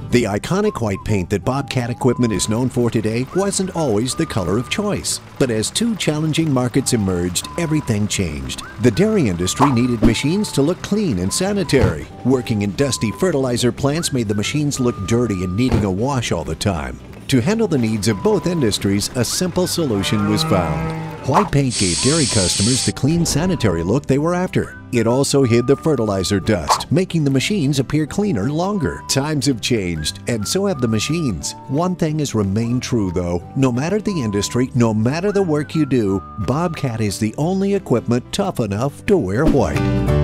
The iconic white paint that Bobcat equipment is known for today wasn't always the color of choice. But as two challenging markets emerged, everything changed. The dairy industry needed machines to look clean and sanitary. Working in dusty fertilizer plants made the machines look dirty and needing a wash all the time. To handle the needs of both industries, a simple solution was found. White paint gave dairy customers the clean, sanitary look they were after. It also hid the fertilizer dust, making the machines appear cleaner longer. Times have changed, and so have the machines. One thing has remained true, though. No matter the industry, no matter the work you do, Bobcat is the only equipment tough enough to wear white.